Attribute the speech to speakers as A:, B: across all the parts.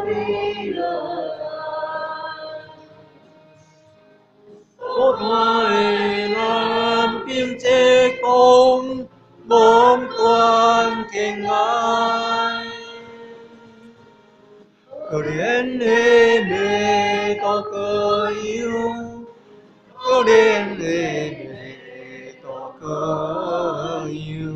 A: 你了来。孤单的人凭这光，望断天涯。可怜的妹多可有，可怜的妹多可有。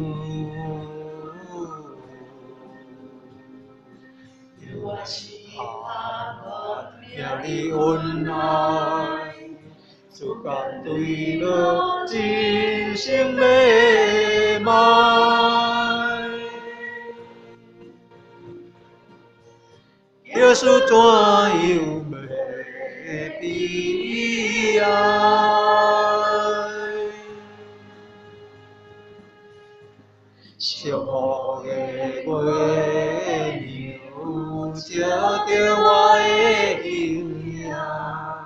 A: 我是他们你恩爱，主敢对了真心的爱。耶稣怎样袂悲哀？祝福的月亮照着我的形影，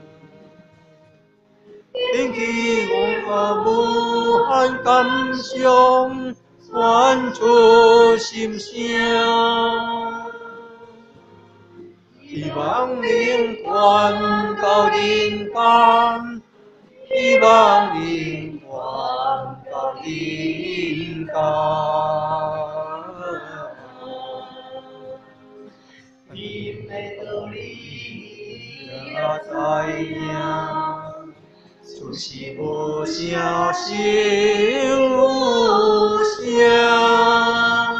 A: 引起我无限感伤，传出心声。希望灵传到人间，希望灵传到人间。你的道理也知影，就是无声胜有声。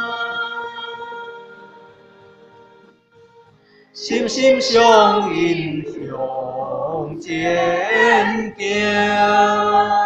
A: 心心相印，向前行。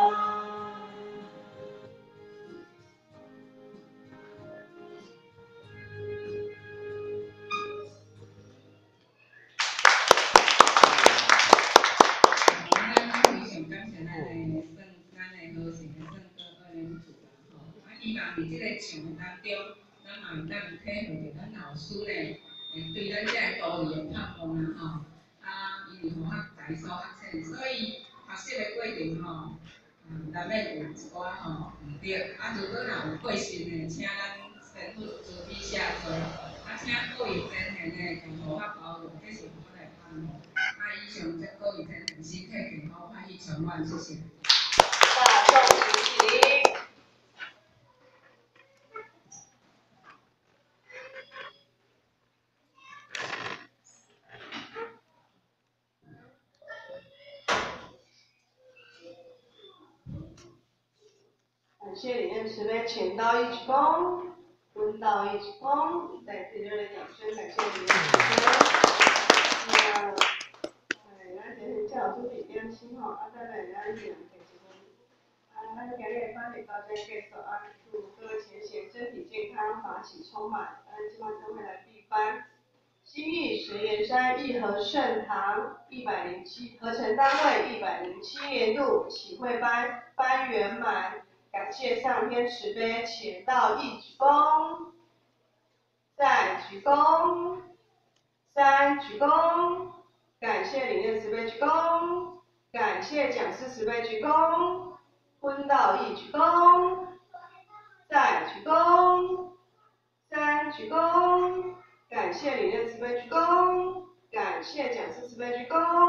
B: 希望伫即个唱的当中，咱嘛有当体会着咱老师咧，对咱遮个道理的盼望啦吼。因为互在所学生，所以学习的过程吼，难免有一寡吼毋对。如果若有过失呢，请咱师父慈悲赦罪。请各位前贤呢，共互我包容，这是我来盼望。以上祝各位前贤身体健康，欢喜存万，谢谢。
C: 大众齐齐。感谢理念慈悲，浅道一鞠躬，温道一鞠躬，再次热烈掌声，感谢理念慈悲。咱先叫主理念心吼，再来咱一人给一分。咱今日的班里到这结束，祝各位前贤身体健康，法喜充满。今晚将会来闭班。新义石岩山义和圣堂107合成单位107年度启会班班圆满，感谢上天慈悲，且到一鞠躬，再鞠躬，三鞠躬，感谢理念慈悲鞠躬，感谢讲师慈悲鞠躬，昏道一鞠躬，再鞠躬，三鞠躬。感谢理念慈悲鞠躬，感谢讲师慈悲鞠躬，